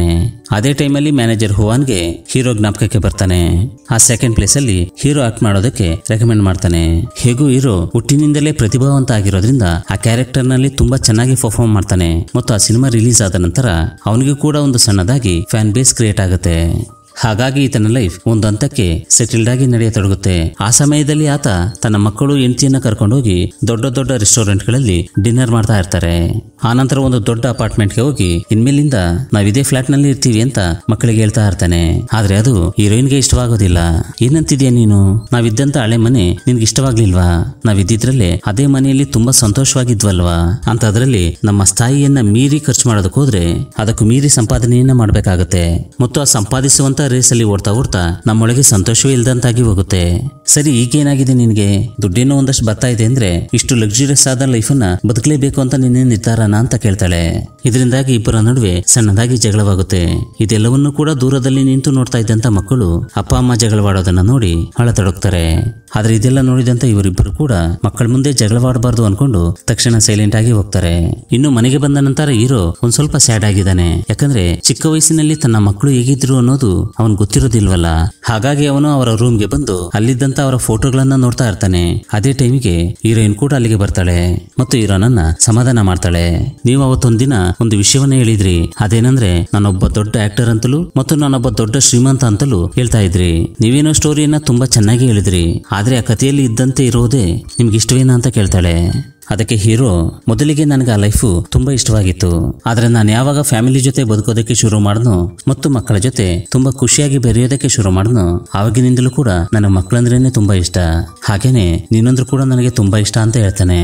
S1: ಅದೇ ಟೈಮಲ್ಲಿ ಮ್ಯಾನೇಜರ್ ಹುವಾನ್ಗೆ ಹೀರೋ ಜ್ಞಾಪಕಕ್ಕೆ ಬರ್ತಾನೆ. ಆ ಸೆಕೆಂಡ್ ಪ್ಲೇಸ್ ಅಲ್ಲಿ ಹೀರೋ ಆಕ್ಟ್ ಮಾಡೋದಕ್ಕೆ ರೆಕಮೆಂಡ್ ಮಾಡ್ತಾನೆ. ಹೇಗೂ ಹೀರೋ ಹುಟ್ಟಿನಿಂದಲೇ ಪ್ರತಿಭಾವಂತ ಆಗಿರೋದ್ರಿಂದ ಆ ಕ್ಯಾರೆಕ್ಟರ್ ನಲ್ಲಿ ತುಂಬಾ ಚೆನ್ನಾಗಿ ಪರ್ಫಾರ್ಮ್ ಮಾಡ್ತಾನೆ ಮತ್ತು ಆ ಸಿನಿಮಾ ರಿಲೀಸ್ ಆದ ನಂತರ ಅವನಿಗೂ ಕೂಡ ಒಂದು ಸಣ್ಣದಾಗಿ ಫ್ಯಾನ್ ಬೇಸ್ ಕ್ರಿಯೇಟ್ ಆಗುತ್ತೆ. ಹಾಗಾಗಿ ಈತನ ಲೈಫ್ ಒಂದು ಹಂತಕ್ಕೆ ಸೆಟಲ್ಡ್ ಆಗಿ ನಡೆಯತೊಡಗುತ್ತೆ. ಆ ಸಮಯದಲ್ಲಿ ಆತ ತನ್ನ ಮಕ್ಕಳು ಹೆಂಡತಿಯನ್ನ ಕರ್ಕೊಂಡೋಗಿ ದೊಡ್ಡ ದೊಡ್ಡ ರೆಸ್ಟೋರೆಂಟ್ ಗಳಲ್ಲಿ ಡಿನ್ನರ್ ಮಾಡ್ತಾ ಇರ್ತಾರೆ. ಆನಂತರ ಒಂದು ದೊಡ್ಡ ಅಪಾರ್ಟ್ಮೆಂಟ್ಗೆ ಹೋಗಿ ಇನ್ಮೇಲಿಂದ ನಾವ್ ಇದೇ ಫ್ಲಾಟ್ ನಲ್ಲಿ ಇರ್ತೀವಿ ಅಂತ ಮಕ್ಕಳಿಗೆ ಹೇಳ್ತಾ ಇರ್ತಾನೆ. ಆದ್ರೆ ಅದು ಹೀರೋಯಿನ್ಗೆ ಇಷ್ಟವಾಗೋದಿಲ್ಲ. ಏನಂತಿದ್ಯಾ ನೀನು, ನಾವಿದ್ದಂತ ಹಳೆ ಮನೆ ನಿನ್ಗೆ ಇಷ್ಟವಾಗ್ಲಿಲ್ವಾ? ನಾವಿದ್ದಿದ್ರಲ್ಲೇ ಅದೇ ಮನೆಯಲ್ಲಿ ತುಂಬಾ ಸಂತೋಷವಾಗಿದ್ವಲ್ವಾ ಅಂತ. ಅದರಲ್ಲಿ ನಮ್ಮ ಸ್ಥಾಯಿಯನ್ನ ಮೀರಿ ಖರ್ಚು ಮಾಡೋದಕ್ಕೆ ಹೋದ್ರೆ ಅದಕ್ಕೂ ಮೀರಿ ಸಂಪಾದನೆಯನ್ನ ಮಾಡ್ಬೇಕಾಗತ್ತೆ ಮತ್ತು ಆ ಸಂಪಾದಿಸುವಂತ ರೇಸಲ್ಲಿ ಓಡ್ತಾ ಓಡ್ತಾ ನಮ್ಮೊಳಗೆ ಸಂತೋಷವೇ ಇಲ್ದಂತಾಗಿ ಹೋಗುತ್ತೆ. ಸರಿ, ಈಗೇನಾಗಿದೆ ನಿನ್ಗೆ? ದುಡ್ಡೇನೋ ಒಂದಷ್ಟು ಬರ್ತಾ ಇದೆ ಅಂದ್ರೆ ಇಷ್ಟು ಲಕ್ಸುರಿಯಸ್ ಆದ ಲೈಫ್ ಅನ್ನ ಬದುಕಲೇಬೇಕು ಅಂತ ನಿನ್ನೆ ನಿರ್ಧಾರನ ಅಂತ ಕೇಳ್ತಾಳೆ. ಇದರಿಂದಾಗಿ ಇಬ್ಬರ ನಡುವೆ ಸಣ್ಣದಾಗಿ ಜಗಳವಾಗುತ್ತೆ. ಇದೆಲ್ಲವನ್ನೂ ಕೂಡ ದೂರದಲ್ಲಿ ನಿಂತು ನೋಡ್ತಾ ಇದ್ದಂತ ಮಕ್ಕಳು ಅಪ್ಪ ಅಮ್ಮ ಜಗಳವಾಡೋದನ್ನ ನೋಡಿ ಅಳತೊಡಗ್ತಾರೆ. ಆದ್ರೆ ಇದೆಲ್ಲ ನೋಡಿದಂತ ಇವರಿಬ್ಬರು ಕೂಡ ಮಕ್ಕಳ ಮುಂದೆ ಜಗಳವಾಡಬಾರ್ದು ಅನ್ಕೊಂಡು ತಕ್ಷಣ ಸೈಲೆಂಟ್ ಆಗಿ ಹೋಗ್ತಾರೆ. ಇನ್ನು ಮನೆಗೆ ಬಂದ ನಂತರ ಹೀರೋ ಒಂದ್ ಸ್ವಲ್ಪ ಸ್ಯಾಡ್ ಆಗಿದ್ದಾನೆ. ಯಾಕಂದ್ರೆ ಚಿಕ್ಕ ವಯಸ್ಸಿನಲ್ಲಿ ತನ್ನ ಮಕ್ಕಳು ಹೇಗಿದ್ರು ಅನ್ನೋದು ಅವನ್ ಗೊತ್ತಿರೋದಿಲ್ವಲ್ಲ. ಹಾಗಾಗಿ ಅವನು ಅವರ ರೂಮ್ಗೆ ಬಂದು ಅಲ್ಲಿದ್ದಂತ ಅವರ ಫೋಟೋಗಳನ್ನ ನೋಡ್ತಾ ಇರ್ತಾನೆ. ಅದೇ ಟೈಮಿಗೆ ಹೀರೋಯಿನ್ ಕೂಡ ಅಲ್ಲಿಗೆ ಬರ್ತಾಳೆ ಮತ್ತು ಹೀರೋನನ್ನ ಸಮಾಧಾನ ಮಾಡ್ತಾಳೆ. ನೀವು ಅವತ್ತೊಂದಿನ ಒಂದು ವಿಷಯವನ್ನ ಹೇಳಿದ್ರಿ, ಅದೇನಂದ್ರೆ ನಾನೊಬ್ಬ ದೊಡ್ಡ ಆಕ್ಟರ್ ಅಂತಲೂ ಮತ್ತು ನಾನೊಬ್ಬ ದೊಡ್ಡ ಶ್ರೀಮಂತ ಅಂತಲೂ ಹೇಳ್ತಾ ಇದ್ರಿ. ನೀವೇನೋ ಸ್ಟೋರಿಯನ್ನ ತುಂಬಾ ಚೆನ್ನಾಗಿ ಹೇಳಿದ್ರಿ, ಆದ್ರೆ ಆ ಕಥೆಯಲ್ಲಿ ಇದ್ದಂತೆ ಇರೋದೇ ನಿಮ್ಗೆ ಇಷ್ಟವೇನಾ ಅಂತ ಕೇಳ್ತಾಳೆ. ಅದಕ್ಕೆ ಹೀರೋ, ಮೊದಲಿಗೆ ನನಗೆ ಆ ಲೈಫು ತುಂಬಾ ಇಷ್ಟವಾಗಿತ್ತು, ಆದ್ರೆ ನಾನು ಯಾವಾಗ ಫ್ಯಾಮಿಲಿ ಜೊತೆ ಬದುಕೋದಕ್ಕೆ ಶುರು ಮಾಡಿದ್ನೋ ಮತ್ತು ಮಕ್ಕಳ ಜೊತೆ ತುಂಬಾ ಖುಷಿಯಾಗಿ ಬೆರೆಯೋದಕ್ಕೆ ಶುರು ಮಾಡಿದ್ನೋ ಆವಾಗಿನಿಂದಲೂ ಕೂಡ ನನ್ನ ಮಕ್ಕಳಂದ್ರೇನೆ ತುಂಬಾ ಇಷ್ಟ. ಹಾಗೇನೆ ನೀನಂದ್ರೂ ಕೂಡ ನನಗೆ ತುಂಬಾ ಇಷ್ಟ ಅಂತ ಹೇಳ್ತಾನೆ.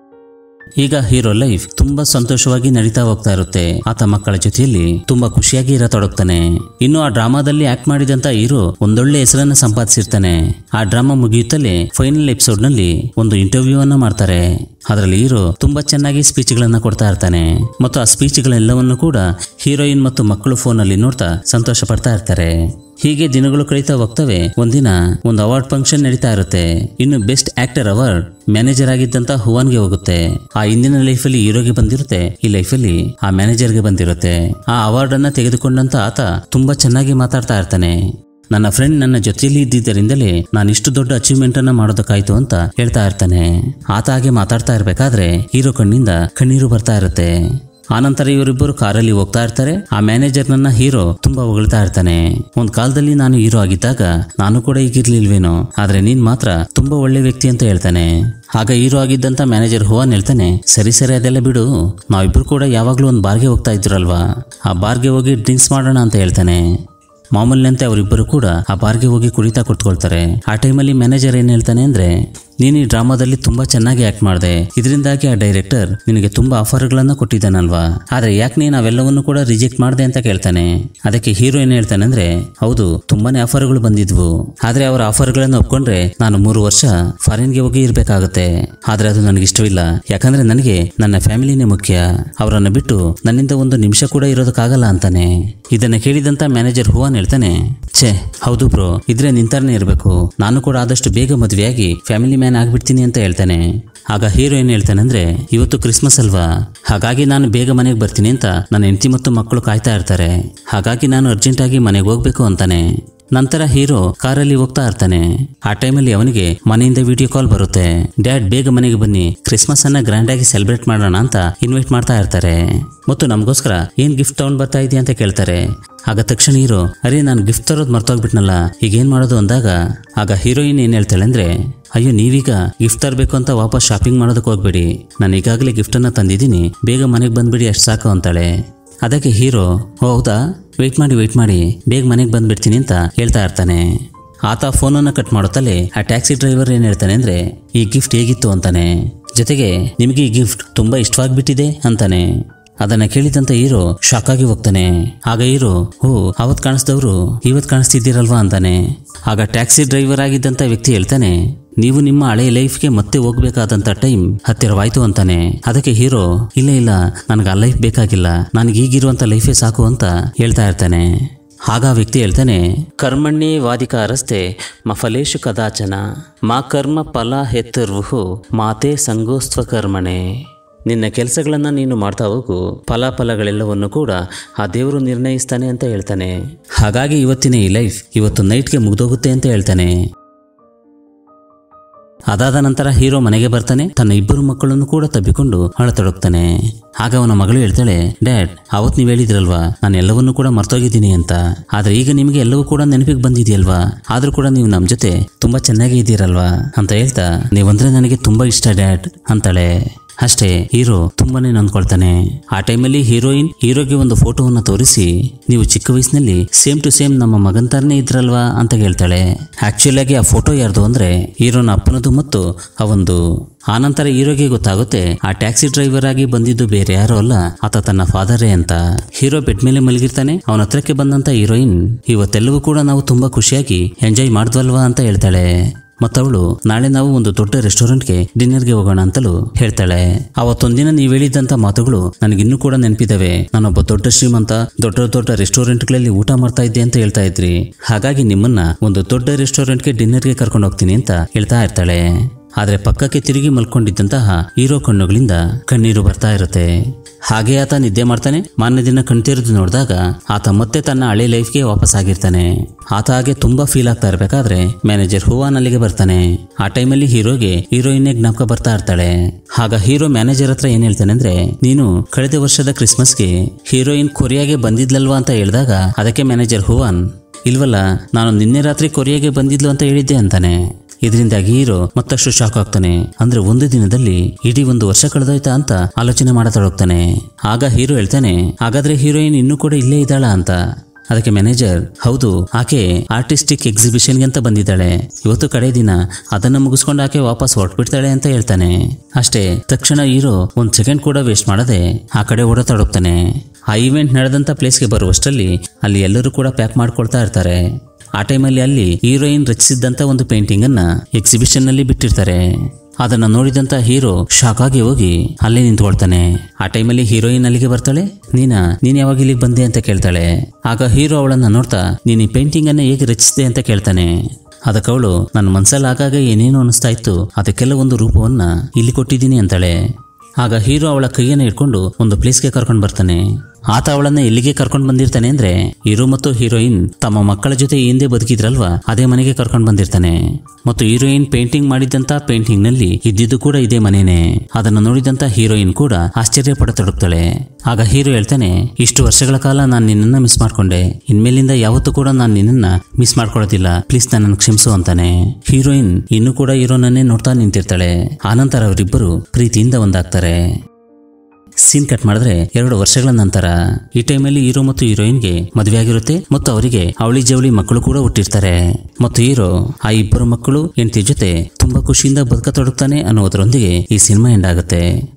S1: ಈಗ ಹೀರೋ ಲೈಫ್ ತುಂಬಾ ಸಂತೋಷವಾಗಿ ನಡೀತಾ ಹೋಗ್ತಾ ಇರುತ್ತೆ. ಆತ ಮಕ್ಕಳ ಜೊತೆಯಲ್ಲಿ ತುಂಬಾ ಖುಷಿಯಾಗಿ ಇರತೊಡಗ್ತಾನೆ. ಇನ್ನು ಆ ಡ್ರಾಮಾದಲ್ಲಿ ಆಕ್ಟ್ ಮಾಡಿದಂತ ಹೀರೋ ಒಂದೊಳ್ಳೆ ಹೆಸರನ್ನ ಸಂಪಾದಿಸಿರ್ತಾನೆ. ಆ ಡ್ರಾಮಾ ಮುಗಿಯುತ್ತಲೇ ಫೈನಲ್ ಎಪಿಸೋಡ್ ನಲ್ಲಿ ಒಂದು ಇಂಟರ್ವ್ಯೂ ಅನ್ನ ಮಾಡ್ತಾರೆ. ಅದರಲ್ಲಿ ಹೀರೋ ತುಂಬಾ ಚೆನ್ನಾಗಿ ಸ್ಪೀಚ್ ಗಳನ್ನ ಕೊಡ್ತಾ ಇರ್ತಾನೆ ಮತ್ತು ಆ ಸ್ಪೀಚ್ ಗಳೆಲ್ಲವನ್ನು ಕೂಡ ಹೀರೋಯಿನ್ ಮತ್ತು ಮಕ್ಕಳು ಫೋನ್ ಅಲ್ಲಿ ನೋಡ್ತಾ ಸಂತೋಷ ಪಡ್ತಾ ಇರ್ತಾರೆ. ಹೀಗೆ ದಿನಗಳು ಕಳೀತಾ ಹೋಗ್ತವೆ. ಒಂದಿನ ಒಂದು ಅವಾರ್ಡ್ ಫಂಕ್ಷನ್ ನಡೀತಾ ಇರುತ್ತೆ. ಇನ್ನು ಬೆಸ್ಟ್ ಆಕ್ಟರ್ ಅವಾರ್ಡ್ ಮ್ಯಾನೇಜರ್ ಆಗಿದ್ದಂತ ಹುವಾನ್ಗೆ ಹೋಗುತ್ತೆ. ಆ ಹಿಂದಿನ ಲೈಫಲ್ಲಿ ಹೀರೋಗೆ ಬಂದಿರುತ್ತೆ, ಈ ಲೈಫಲ್ಲಿ ಆ ಮ್ಯಾನೇಜರ್ಗೆ ಬಂದಿರುತ್ತೆ. ಆ ಅವಾರ್ಡ್ ಅನ್ನ ತೆಗೆದುಕೊಂಡಂತ ಆತ ತುಂಬಾ ಚೆನ್ನಾಗಿ ಮಾತಾಡ್ತಾ ಇರ್ತಾನೆ. ನನ್ನ ಫ್ರೆಂಡ್ ನನ್ನ ಜೊತೆಯಲ್ಲಿ ಇದ್ದಿದ್ದರಿಂದಲೇ ನಾನು ಇಷ್ಟು ದೊಡ್ಡ ಅಚೀವ್ಮೆಂಟ್ ಅನ್ನ ಮಾಡೋದಕ್ಕಾಯ್ತು ಅಂತ ಹೇಳ್ತಾ ಇರ್ತಾನೆ. ಆತ ಹಾಗೆ ಮಾತಾಡ್ತಾ ಇರ್ಬೇಕಾದ್ರೆ ಹೀರೋ ಕಣ್ಣಿಂದ ಕಣ್ಣೀರು ಬರ್ತಾ ಇರುತ್ತೆ. ಆನಂತರ ಇವರಿಬ್ಬರು ಕಾರಲ್ಲಿ ಹೋಗ್ತಾ ಇರ್ತಾರೆ. ಆ ಮ್ಯಾನೇಜರ್ ನನ್ನ ಹೀರೋ ತುಂಬಾ ಹೊಗಳ್ತಾ ಇರ್ತಾನೆ. ಒಂದ್ ಕಾಲದಲ್ಲಿ ನಾನು ಹೀರೋ ಆಗಿದ್ದಾಗ ನಾನು ಕೂಡ ಹೀಗಿರ್ಲಿಲ್ವೇನೋ, ಆದ್ರೆ ನೀನ್ ಮಾತ್ರ ತುಂಬಾ ಒಳ್ಳೆ ವ್ಯಕ್ತಿ ಅಂತ ಹೇಳ್ತಾನೆ. ಆಗ ಹೀರೋ ಆಗಿದ್ದಂತ ಮ್ಯಾನೇಜರ್ ಹುವಾನ್ ಹೇಳ್ತಾನೆ, ಸರಿ ಸರಿ ಅದೆಲ್ಲ ಬಿಡು, ನಾವಿಬ್ರು ಕೂಡ ಯಾವಾಗ್ಲೂ ಒಂದ್ ಬಾರ್ಗೆ ಹೋಗ್ತಾ ಇದ್ರಲ್ವಾ, ಆ ಬಾರ್ಗೆ ಹೋಗಿ ಡ್ರಿಂಕ್ಸ್ ಮಾಡೋಣ ಅಂತ ಹೇಳ್ತಾನೆ. ಮಾಮೂಲಿನಂತೆ ಅವರಿಬ್ಬರು ಕೂಡ ಆ ಬಾರ್ಗೆ ಹೋಗಿ ಕುಡಿತಾ ಕುತ್ಕೊಳ್ತಾರೆ. ಆ ಟೈಮಲ್ಲಿ ಮ್ಯಾನೇಜರ್ ಏನ್ ಹೇಳ್ತಾನೆ ಅಂದ್ರೆ, ನೀನು ಈ ಡ್ರಾಮಾದಲ್ಲಿ ತುಂಬಾ ಚೆನ್ನಾಗಿ ಆಕ್ಟ್ ಮಾಡಿದೆ, ಇದರಿಂದಾಗಿ ಆ ಡೈರೆಕ್ಟರ್ ನಿನಗೆ ತುಂಬಾ ಆಫರ್ಗಳನ್ನ ಕೊಟ್ಟಿದ್ದಾನಲ್ವಾ, ಆದ್ರೆ ಯಾಕೆ ನೀನು ಅವೆಲ್ಲವನ್ನು ಕೂಡ ರಿಜೆಕ್ಟ್ ಮಾಡಿದೆ ಅಂತ ಕೇಳ್ತಾನೆ. ಅದಕ್ಕೆ ಹೀರೋ ಏನ್ ಹೇಳ್ತಾನೆ ಅಂದ್ರೆ, ಹೌದು ತುಂಬಾನೇ ಆಫರ್ಗಳು ಬಂದಿದ್ವು, ಆದ್ರೆ ಅವರ ಆಫರ್ಗಳನ್ನ ಒಪ್ಕೊಂಡ್ರೆ ನಾನು ಮೂರು ವರ್ಷ ಫಾರಿನ್ಗೆ ಹೋಗಿ ಇರ್ಬೇಕಾಗುತ್ತೆ. ಆದ್ರೆ ಅದು ನನಗೆ ಇಷ್ಟವಿಲ್ಲ, ಯಾಕಂದ್ರೆ ನನಗೆ ನನ್ನ ಫ್ಯಾಮಿಲಿನೇ ಮುಖ್ಯ, ಅವರನ್ನ ಬಿಟ್ಟು ನನ್ನಿಂದ ಒಂದು ನಿಮಿಷ ಕೂಡ ಇರೋದಕ್ಕಾಗಲ್ಲ ಅಂತಾನೆ. ಇದನ್ನ ಕೇಳಿದಂತ ಮ್ಯಾನೇಜರ್ ಹುವಾನ್ ಹೇಳ್ತಾನೆ, ಛೇ ಹೌದು ಬ್ರೋ, ಇದ್ರೆ ನಿಂತರನೇ ಇರಬೇಕು, ನಾನು ಕೂಡ ಆದಷ್ಟು ಬೇಗ ಮದುವೆಯಾಗಿ ಫ್ಯಾಮಿಲಿ ಮ್ಯಾನ್ ಆಗ್ಬಿಡ್ತೀನಿ ಅಂತ ಹೇಳ್ತಾನೆ. ಆಗ ಹೀರೋ ಏನ್ ಹೇಳ್ತಾನೆ ಅಂದ್ರೆ, ಇವತ್ತು ಕ್ರಿಸ್ಮಸ್ ಅಲ್ವಾ, ಹಾಗಾಗಿ ನಾನು ಬೇಗ ಮನೆಗೆ ಬರ್ತೀನಿ ಅಂತ ನನ್ನ ಹೆಂಡತಿ ಮತ್ತು ಮಕ್ಕಳು ಕಾಯ್ತಾ ಇರ್ತಾರೆ, ಹಾಗಾಗಿ ನಾನು ಅರ್ಜೆಂಟ್ ಆಗಿ ಮನೆಗೆ ಹೋಗ್ಬೇಕು ಅಂತಾನೆ. ನಂತರ ಹೀರೋ ಕಾರಲ್ಲಿ ಹೋಗ್ತಾ ಇರ್ತಾನೆ. ಆ ಟೈಮಲ್ಲಿ ಅವನಿಗೆ ಮನೆಯಿಂದ ವಿಡಿಯೋ ಕಾಲ್ ಬರುತ್ತೆ. ಡ್ಯಾಡ್ ಬೇಗ ಮನೆಗೆ ಬನ್ನಿ, ಕ್ರಿಸ್ಮಸ್ ಅನ್ನ ಗ್ರ್ಯಾಂಡ್ ಆಗಿ ಸೆಲೆಬ್ರೇಟ್ ಮಾಡೋಣ ಅಂತ ಇನ್ವೈಟ್ ಮಾಡ್ತಾ ಇರ್ತಾರೆ ಮತ್ತು ನಮಗೋಸ್ಕರ ಏನ್ ಗಿಫ್ಟ್ ತಗೊಂಡ್ ಬರ್ತಾ ಇದೆಯಾ ಅಂತ ಕೇಳ್ತಾರೆ. ಆಗ ತಕ್ಷಣ ಹೀರೋ, ಅರೆ ನಾನು ಗಿಫ್ಟ್ ತರೋದು ಮರ್ತೋಗ್ಬಿಟ್ನಲ್ಲ, ಈಗ ಏನ್ ಮಾಡೋದು ಅಂದಾಗ ಆಗ ಹೀರೋಯಿನ್ ಏನ್ ಹೇಳ್ತಾಳೆ ಅಂದ್ರೆ, ಅಯ್ಯೋ ನೀವೀಗ ಗಿಫ್ಟ್ ತರಬೇಕು ಅಂತ ವಾಪಸ್ ಶಾಪಿಂಗ್ ಮಾಡೋದಕ್ಕೆ ಹೋಗ್ಬೇಡಿ, ನಾನು ಈಗಾಗಲೇ ಗಿಫ್ಟ್ ಅನ್ನ ತಂದಿದ್ದೀನಿ, ಬೇಗ ಮನೆಗೆ ಬಂದ್ಬಿಡಿ ಅಷ್ಟು ಸಾಕು ಅಂತಾಳೆ. ಅದಕ್ಕೆ ಹೀರೋ, ಹೌದಾ ವೆಯ್ಟ್ ಮಾಡಿ ವೆಯ್ಟ್ ಮಾಡಿ ಬೇಗ ಮನೆಗೆ ಬಂದ್ಬಿಡ್ತೀನಿ ಅಂತ ಹೇಳ್ತಾ ಇರ್ತಾನೆ. ಆತ ಫೋನನ್ನು ಕಟ್ ಮಾಡುತ್ತಲೇ ಆ ಟ್ಯಾಕ್ಸಿ ಡ್ರೈವರ್ ಏನ್ ಹೇಳ್ತಾನೆ ಅಂದ್ರೆ, ಈ ಗಿಫ್ಟ್ ಹೇಗಿತ್ತು ಅಂತಾನೆ, ಜೊತೆಗೆ ನಿಮಗೆ ಈ ಗಿಫ್ಟ್ ತುಂಬಾ ಇಷ್ಟವಾಗ್ಬಿಟ್ಟಿದೆ ಅಂತಾನೆ. ಅದನ್ನ ಕೇಳಿದಂತ ಹೀರೋ ಶಾಕ್ ಆಗಿ ಹೋಗ್ತಾನೆ. ಆಗ ಹೀರೋ, ಓ ಅವತ್ ಕಾಣಿಸ್ದವ್ರು ಇವತ್ ಕಾಣಿಸ್ತಿದ್ದೀರಲ್ವಾ ಅಂತಾನೆ. ಆಗ ಟ್ಯಾಕ್ಸಿ ಡ್ರೈವರ್ ಆಗಿದ್ದಂತ ವ್ಯಕ್ತಿ ಹೇಳ್ತಾನೆ, ನೀವು ನಿಮ್ಮ ಹಳೆಯ ಲೈಫ್ಗೆ ಮತ್ತೆ ಹೋಗ್ಬೇಕಾದಂತ ಟೈಮ್ ಹತ್ತಿರವಾಯ್ತು ಅಂತಾನೆ. ಅದಕ್ಕೆ ಹೀರೋ, ಇಲ್ಲ ಇಲ್ಲ ನನಗೆ ಆ ಲೈಫ್ ಬೇಕಾಗಿಲ್ಲ, ನನಗೆ ಈಗಿರುವಂತ ಲೈಫೇ ಸಾಕು ಅಂತ ಹೇಳ್ತಾ ಇರ್ತಾನೆ. ಆಗ ವ್ಯಕ್ತಿ ಹೇಳ್ತಾನೆ, ಕರ್ಮಣ್ಯೇ ವಾದಿಕಾರಸ್ತೆ ಮಫಲೇಶು ಕದಾಚನ ಮಾ ಕರ್ಮ ಫಲ ಹೆತ್ತರ್ವುಹು ಮಾತೆ ಸಂಗೋಸ್ತ್ವ ಕರ್ಮಣೆ. ನಿನ್ನ ಕೆಲಸಗಳನ್ನು ನೀನು ಮಾಡ್ತಾ ಹೋಗು, ಫಲಾಫಲಗಳೆಲ್ಲವನ್ನು ಕೂಡ ಆ ದೇವರು ನಿರ್ಣಯಿಸ್ತಾನೆ ಅಂತ ಹೇಳ್ತಾನೆ. ಹಾಗಾಗಿ ಇವತ್ತಿನ ಈ ಲೈಫ್ ಇವತ್ತು ನೈಟ್ಗೆ ಮುಗ್ದೋಗುತ್ತೆ ಅಂತ ಹೇಳ್ತಾನೆ. ಅದಾದ ನಂತರ ಹೀರೋ ಮನೆಗೆ ಬರ್ತಾನೆ. ತನ್ನ ಇಬ್ಬರು ಮಕ್ಕಳನ್ನು ಕೂಡ ತಬ್ಬಿಕೊಂಡು ಅಳತೊಡಗ್ತಾನೆ. ಆಗ ಅವನ ಮಗಳು ಹೇಳ್ತಾಳೆ, ಡ್ಯಾಡ್, ಅವತ್ತು ನೀವು ಹೇಳಿದ್ರಲ್ವಾ ನಾನು ಎಲ್ಲವನ್ನೂ ಕೂಡ ಮರ್ತೋಗಿದ್ದೀನಿ ಅಂತ. ಆದ್ರೆ ಈಗ ನಿಮಗೆ ಎಲ್ಲವೂ ಕೂಡ ನೆನಪಿಗೆ ಬಂದಿದೆಯಲ್ವಾ, ಆದ್ರೂ ಕೂಡ ನೀವು ನಮ್ಮ ಜೊತೆ ತುಂಬಾ ಚೆನ್ನಾಗಿ ಇದ್ದೀರಲ್ವಾ ಅಂತ ಹೇಳ್ತಾ, ನೀವಂದ್ರೆ ನನಗೆ ತುಂಬಾ ಇಷ್ಟ ಡ್ಯಾಡ್ ಅಂತಾಳೆ. ಅಷ್ಟೇ ಹೀರೋ ತುಂಬಾನೇ ನೊಂದ್ಕೊಳ್ತಾನೆ. ಆ ಟೈಮಲ್ಲಿ ಹೀರೋಯಿನ್ ಹೀರೋಗೆ ಒಂದು ಫೋಟೋವನ್ನು ತೋರಿಸಿ, ನೀವು ಚಿಕ್ಕ ವಯಸ್ಸಿನಲ್ಲಿ ಸೇಮ್ ಟು ಸೇಮ್ ನಮ್ಮ ಮಗನ್ ತರನೇ ಇದ್ರಲ್ವಾ ಅಂತ ಹೇಳ್ತಾಳೆ. ಆಕ್ಚುಲ್ ಆಗಿ ಆ ಫೋಟೋ ಯಾರ್ದು ಅಂದ್ರೆ ಹೀರೋನ ಅಪ್ಪನದು ಮತ್ತು ಅವಂದು. ಆನಂತರ ಹೀರೋಗೆ ಗೊತ್ತಾಗುತ್ತೆ ಆ ಟ್ಯಾಕ್ಸಿ ಡ್ರೈವರ್ ಆಗಿ ಬಂದಿದ್ದು ಬೇರೆ ಯಾರೋ ಅಲ್ಲ, ಆತ ತನ್ನ ಫಾದರೇ ಅಂತ. ಹೀರೋ ಬೆಡ್ ಮೇಲೆ ಮಲಗಿರ್ತಾನೆ. ಅವನ ಹತ್ರಕ್ಕೆ ಬಂದಂತ ಹೀರೋಯಿನ್, ಇವತ್ತೆಲ್ಲವೂ ಕೂಡ ನಾವು ತುಂಬಾ ಖುಷಿಯಾಗಿ ಎಂಜಾಯ್ ಮಾಡಿದ್ವಲ್ವಾ ಅಂತ ಹೇಳ್ತಾಳೆ. ಮತ್ತವಳು ನಾಳೆ ನಾವು ಒಂದು ದೊಡ್ಡ ರೆಸ್ಟೋರೆಂಟ್ಗೆ ಡಿನ್ನರ್ಗೆ ಹೋಗೋಣ ಅಂತಲೂ ಹೇಳ್ತಾಳೆ. ಅವತ್ತೊಂದಿನ ನೀವು ಹೇಳಿದಂತ ಮಾತುಗಳು ನನಗಿನ್ನೂ ಕೂಡ ನೆನಪಿದಾವೆ. ನಾನೊಬ್ಬ ದೊಡ್ಡ ಶ್ರೀಮಂತ, ದೊಡ್ಡ ದೊಡ್ಡ ರೆಸ್ಟೋರೆಂಟ್ಗಳಲ್ಲಿ ಊಟ ಮಾಡ್ತಾ ಇದ್ದೆ ಅಂತ ಹೇಳ್ತಾ ಇದ್ರಿ. ಹಾಗಾಗಿ ನಿಮ್ಮನ್ನ ಒಂದು ದೊಡ್ಡ ರೆಸ್ಟೋರೆಂಟ್ಗೆ ಡಿನ್ನರ್ಗೆ ಕರ್ಕೊಂಡು ಹೋಗ್ತೀನಿ ಅಂತ ಹೇಳ್ತಾ ಇರ್ತಾಳೆ. ಆದ್ರೆ ಪಕ್ಕಕ್ಕೆ ತಿರುಗಿ ಮಲ್ಕೊಂಡಿದ್ದಂತಹ ಹೀರೋ ಕಣ್ಣುಗಳಿಂದ ಕಣ್ಣೀರು ಬರ್ತಾ ಇರುತ್ತೆ. ಹಾಗೆ ಆತ ನಿದ್ದೆ ಮಾಡ್ತಾನೆ. ಮಾರನೇ ದಿನ ಕಣ್ತಿರಿದು ನೋಡಿದಾಗ ಆತ ಮತ್ತೆ ತನ್ನ ಹಳೆ ಲೈಫ್ಗೆ ವಾಪಸ್ ಆಗಿರ್ತಾನೆ. ಆತ ಹಾಗೆ ತುಂಬಾ ಫೀಲ್ ಆಗ್ತಾ ಇರ್ಬೇಕಾದ್ರೆ ಮ್ಯಾನೇಜರ್ ಹುವಾನ್ ಅಲ್ಲಿಗೆ ಬರ್ತಾನೆ. ಆ ಟೈಮಲ್ಲಿ ಹೀರೋಗೆ ಹೀರೋಯಿನ್ ಜ್ಞಾಪಕ ಬರ್ತಾ ಇರ್ತಾಳೆ. ಆಗ ಹೀರೋ ಮ್ಯಾನೇಜರ್ ಹತ್ರ ಏನ್ ಹೇಳ್ತಾನೆ ಅಂದ್ರೆ, ನೀನು ಕಳೆದ ವರ್ಷದ ಕ್ರಿಸ್ಮಸ್ಗೆ ಹೀರೋಯಿನ್ ಕೊರಿಯಾಗೆ ಬಂದಿದ್ಲಲ್ವಾ ಅಂತ ಹೇಳಿದಾಗ ಅದಕ್ಕೆ ಮ್ಯಾನೇಜರ್ ಹುವಾನ್, ಇಲ್ವಲ್ಲ, ನಾನು ನಿನ್ನೆ ರಾತ್ರಿ ಕೊರಿಯಾಗೆ ಬಂದಿದ್ಲು ಅಂತ ಹೇಳಿದ್ದೆ ಅಂತಾನೆ. ಇದರಿಂದಾಗಿ ಹೀರೋ ಮತ್ತಷ್ಟು ಶಾಕ್ ಆಗ್ತಾನೆ. ಅಂದ್ರೆ ಒಂದು ದಿನದಲ್ಲಿ ಇಡೀ ಒಂದು ವರ್ಷ ಕಳೆದೋಯ್ತಾ ಅಂತ ಆಲೋಚನೆ ಮಾಡತೊಡಗ್ತಾನೆ. ಆಗ ಹೀರೋ ಹೇಳ್ತಾನೆ, ಹಾಗಾದ್ರೆ ಹೀರೋಯಿನ್ ಇನ್ನೂ ಕೂಡ ಇಲ್ಲೇ ಇದ್ದಾಳ ಅಂತ. ಅದಕ್ಕೆ ಮ್ಯಾನೇಜರ್, ಹೌದು, ಆಕೆ ಆರ್ಟಿಸ್ಟಿಕ್ ಎಕ್ಸಿಬಿಷನ್ಗೆ ಅಂತ ಬಂದಿದ್ದಾಳೆ. ಇವತ್ತು ಕಡೆ ದಿನ, ಅದನ್ನ ಮುಗಿಸ್ಕೊಂಡು ಆಕೆ ವಾಪಸ್ ಹೊರಟ್ಬಿಡ್ತಾಳೆ ಅಂತ ಹೇಳ್ತಾನೆ. ಅಷ್ಟೇ ತಕ್ಷಣ ಹೀರೋ ಒಂದ್ ಸೆಕೆಂಡ್ ಕೂಡ ವೇಸ್ಟ್ ಮಾಡದೆ ಆ ಕಡೆ ಓಡತೊಡಗ್ತಾನೆ. ಆ ಇವೆಂಟ್ ನಡೆದಂತ ಪ್ಲೇಸ್ಗೆ ಬರುವಷ್ಟರಲ್ಲಿ ಅಲ್ಲಿ ಎಲ್ಲರೂ ಕೂಡ ಪ್ಯಾಕ್ ಮಾಡ್ಕೊಳ್ತಾ ಇರ್ತಾರೆ. ಆ ಟೈಮಲ್ಲಿ ಅಲ್ಲಿ ಹೀರೋಯಿನ್ ರಚಿಸಿದ್ದಂತ ಒಂದು ಪೇಂಟಿಂಗ್ ಅನ್ನ ಎಕ್ಸಿಬಿಷನ್ ನಲ್ಲಿ ಬಿಟ್ಟಿರ್ತಾರೆ. ಅದನ್ನ ನೋಡಿದಂತ ಹೀರೋ ಶಾಕ್ ಆಗಿ ಹೋಗಿ ಅಲ್ಲೇ ನಿಂತ್ಕೊಳ್ತಾನೆ. ಆ ಟೈಮಲ್ಲಿ ಹೀರೋಯಿನ್ ಅಲ್ಲಿಗೆ ಬರ್ತಾಳೆ. ನೀನಾ ನೀನ್ ಯಾವಾಗ ಇಲ್ಲಿಗೆ ಬಂದೆ ಅಂತ ಕೇಳ್ತಾಳೆ. ಆಗ ಹೀರೋ ಅವಳನ್ನ ನೋಡ್ತಾ, ನೀನ್ ಈ ಪೇಂಟಿಂಗ್ ಅನ್ನ ಹೇಗೆ ರಚಿಸಿದೆ ಅಂತ ಕೇಳ್ತಾನೆ. ಅದಕ್ಕೆ ಅವಳು, ನನ್ನ ಮನ್ಸಲ್ಲಿ ಆಗಾಗ ಏನೇನು ಅನಿಸ್ತಾ ಇತ್ತು ಅದಕ್ಕೆಲ್ಲ ಒಂದು ರೂಪವನ್ನ ಇಲ್ಲಿ ಕೊಟ್ಟಿದ್ದೀನಿ ಅಂತಾಳೆ. ಆಗ ಹೀರೋ ಅವಳ ಕೈಯನ್ನ ಹಿಡ್ಕೊಂಡು ಒಂದು ಪ್ಲೇಸ್ಗೆ ಕರ್ಕೊಂಡು ಬರ್ತಾನೆ. ಆತ ಅವಳನ್ನ ಎಲ್ಲಿಗೆ ಕರ್ಕೊಂಡು ಬಂದಿರ್ತಾನೆ ಅಂದ್ರೆ ಹೀರೋ ಮತ್ತು ಹೀರೋಯಿನ್ ತಮ್ಮ ಮಕ್ಕಳ ಜೊತೆ ಹಿಂದೆ ಬದುಕಿದ್ರಲ್ವಾ ಅದೇ ಮನೆಗೆ ಕರ್ಕೊಂಡು ಬಂದಿರ್ತಾನೆ. ಮತ್ತು ಹೀರೋಯಿನ್ ಪೇಂಟಿಂಗ್ ಮಾಡಿದಂತ ಪೇಂಟಿಂಗ್ ನಲ್ಲಿ ಇದ್ದಿದ್ದು ಕೂಡ ಇದೇ ಮನೇನೆ. ಅದನ್ನು ನೋಡಿದಂತ ಹೀರೋಯಿನ್ ಕೂಡ ಆಶ್ಚರ್ಯ ಪಡತೊಡಗ್ತಾಳೆ. ಆಗ ಹೀರೋ ಹೇಳ್ತಾನೆ, ಇಷ್ಟು ವರ್ಷಗಳ ಕಾಲ ನಾನು ನಿನ್ನನ್ನ ಮಿಸ್ ಮಾಡ್ಕೊಂಡೆ. ಇನ್ಮೇಲಿಂದ ಯಾವತ್ತೂ ಕೂಡ ನಾನು ನಿನ್ನನ್ನ ಮಿಸ್ ಮಾಡ್ಕೊಳ್ಳೋದಿಲ್ಲ, ಪ್ಲೀಸ್ ನನ್ನನ್ನು ಕ್ಷಮಿಸು ಅಂತಾನೆ. ಹೀರೋಯಿನ್ ಇನ್ನೂ ಕೂಡ ಹೀರೋನನ್ನೇ ನೋಡ್ತಾ ನಿಂತಿರ್ತಾಳೆ. ಆನಂತರ ಅವರಿಬ್ಬರು ಪ್ರೀತಿಯಿಂದ ಒಂದಾಗ್ತಾರೆ. ಸೀನ್ ಕಟ್ ಮಾಡಿದ್ರೆ ಎರಡು ವರ್ಷಗಳ ನಂತರ ಈ ಟೈಮಲ್ಲಿ ಹೀರೋ ಮತ್ತು ಹೀರೋಯಿನ್ಗೆ ಮದುವೆ ಆಗಿರುತ್ತೆ ಮತ್ತು ಅವರಿಗೆ ಅವಳಿ ಜವಳಿ ಮಕ್ಕಳು ಕೂಡ ಹುಟ್ಟಿರ್ತಾರೆ. ಮತ್ತು ಹೀರೋ ಆ ಇಬ್ಬರು ಮಕ್ಕಳು ಹೆಂಡತಿ ಜೊತೆ ತುಂಬಾ ಖುಷಿಯಿಂದ ಬದುಕತೊಡಗ್ತಾನೆ ಅನ್ನೋದರೊಂದಿಗೆ ಈ ಸಿನಿಮಾ ಎಂಡ್ ಆಗುತ್ತೆ.